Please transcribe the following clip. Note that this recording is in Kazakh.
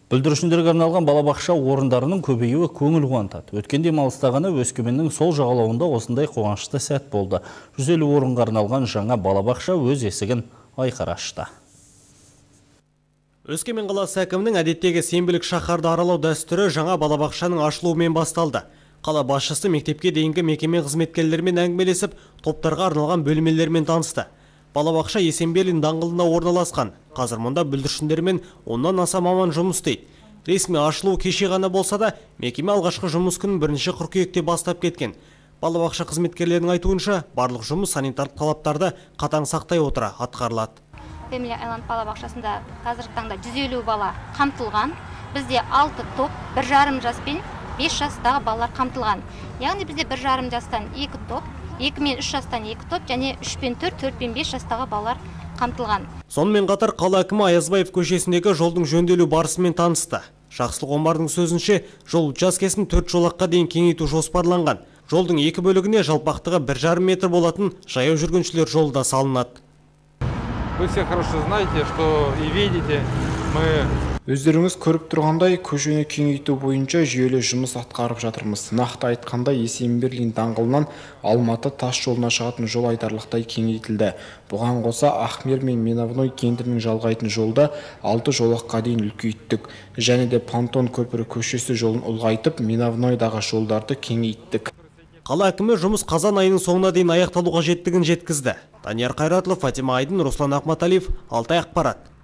Бүлдіршіндерге арналған балабақша орындарының көбеюі көңіл қуантады. Өткен демалыста ғана Өскеменнің сол жағалауында осындай қуанышты сәт болды. 150 орынға арналған жаңа балабақша өз есігін айқара ашты. Өскемен қаласы әкімінің әдеттегі сенбілік шаһарды аралау дәстүрі жаңа балабақшаның ашылуымен басталды. Қала басшысы мектепке дейінгі мекеме қызметкерлерімен әңгімелесіп, топтарға арналған бөлмелермен танысты. Балабақша Есенберлин даңғылында орналасқан. Қазір мұнда бүлдіршіндермен оннан аса маман жұмыс істейді. Ресми ашылу кеше ғана болса да, мекеме алғашқы жұмыс күнін 1 қыркүйекте бастап кеткен. Балабақша қызметкерлерінің айтуынша, барлық жұмыс санитарлық талаптарды қатаң сақтай отыра атқарылады. Фэмили Айланд балабақшасында қазіргі таңда 150 бала қамтылған. Бізде 6 топ, 1,5 жас пен 5 жастағы балалар қамтылған. Яғни бізде 1,5 жастан 2 топ, 2 мен 3 жастан 2 топ, және 3 пен 4, 4 пен 5 жастағы балалар қамтылған. Сонымен қатар қала әкімі Аязбаев көшесіндегі жолдың жөнделу барысымен танысты. Жақсылық Омардың сөзінше, жол учаскесін 4 жолаққа дейін кеңейту жоспарланған. Жолдың 2 бөлігіне жалпақтығы 1,5 метр болатын жаяу жүргіншілер жолы да салынады. Вы все хорошо знаете, что и видите, мы... Өздеріңіз көріп тұрғандай, көшені кеңейту бойынша жүйелі жұмыс атқарып жатырмыз. Нақты айтқанда Есенберлин даңғылынан Алматы тас жолына шығатын жол айтарлықтай кеңейтілді. Бұған қоса Ахмер мен Меновной кентінің жалғайтын жолда 6 жолаққа дейін үлкейттік. Және де Пантон көпірі көшесі жолын ұлғайтып, Меновнойдағы жолдарды кеңейттік. Қала әкімі жұмыс қазан айының соңына дейін аяқталуға жеттігін жеткізді. Данияр Қайратұлы, Фатима Айдын, Руслан Ахматалиев, Алтай ақпарат.